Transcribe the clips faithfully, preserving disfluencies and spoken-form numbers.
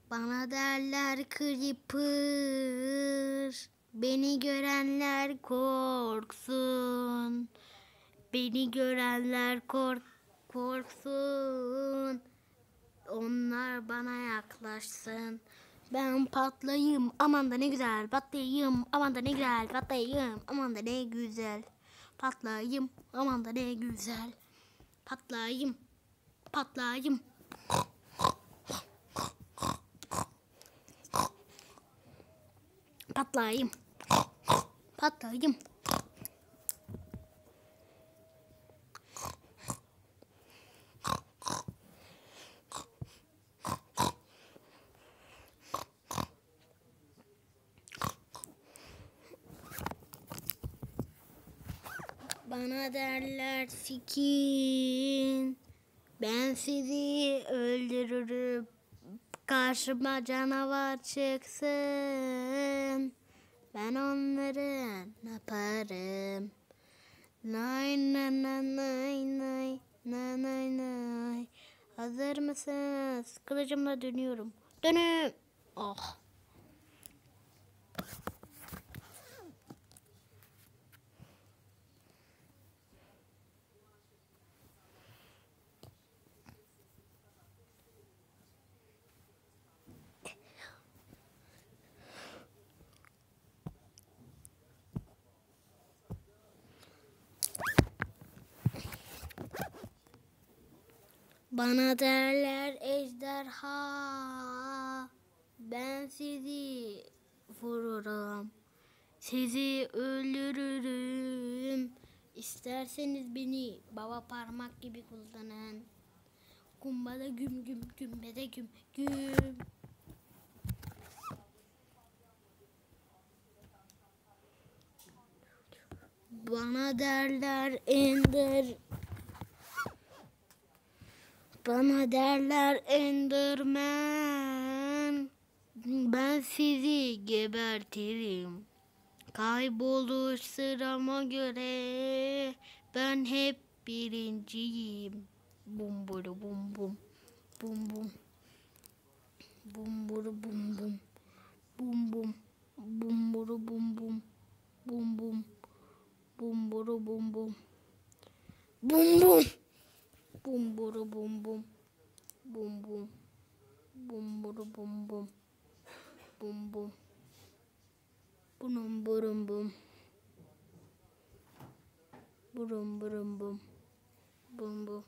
Bana derler Creeper, beni görenler korksun. Beni görenler kork korksun. Onlar bana yaklaşsın. Ben patlayayım, aman da ne güzel patlayayım, aman da ne güzel patlayayım, aman da ne güzel patlayayım, aman da ne güzel patlayayım, patlayayım. Patlayayım. Patlayayım. Bana derler sikin, ben sizi öldürürüm. Karşıma canavar çıksın, ben onları ne yaparım? Nay nay nay nay nay nay nay nay. Hazır mısınız? Kılıcımla dönüyorum. Dönüm. Oh. Bana derler ejderha, ben sizi vururum, sizi öldürürüm. İsterseniz beni baba parmak gibi kullanın. Kumbada güm güm, gümbede güm güm. Bana derler Ender, bana derler Enderman, ben sizi gebertirim. Kayboluş sırama göre ben hep birinciyim. Bum buru bum bum, bum bum, bum buru bum bum, bum bum, bum buru bum bum, bum bum, bum buru bum bum, bum bum. Bum buru bum bum, bum bum, bum buru bum bum, bum bum, burum burum bum, burum burum bum, bum bum,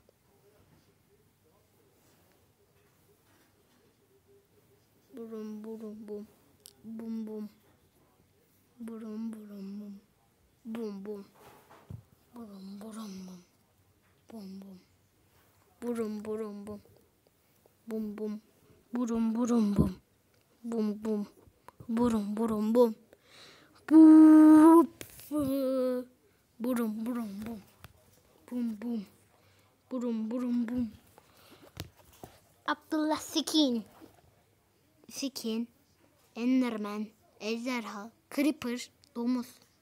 burum burum bum, bum bum, burum burum bum, bum bum, burum burum bum, bum bum. Burum burum bum, bum bum, burum burum bum, bum bum, burum burum bum, burum burum bum, bum bum, burum burum bum. Abdullah Sikin, Sikin, Enderman, ejderha, Creeper, domuz.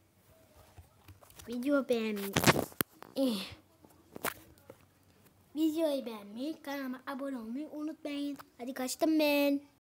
Video beğenmeyi. Eh. Videoyu beğenmeyi, kanalıma abone olmayı unutmayın. Hadi kaçtım ben.